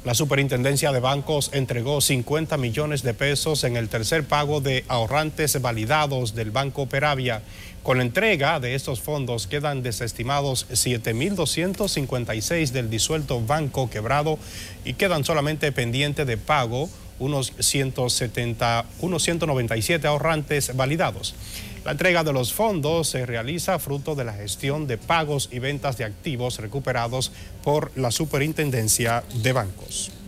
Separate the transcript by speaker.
Speaker 1: La Superintendencia de Bancos entregó 50 millones de pesos en el tercer pago de ahorrantes validados del Banco Peravia. Con la entrega de estos fondos quedan desestimados 7.256 del disuelto Banco Quebrado y quedan solamente pendientes de pago unos 197 ahorrantes validados. La entrega de los fondos se realiza fruto de la gestión de pagos y ventas de activos recuperados por la Superintendencia de Bancos.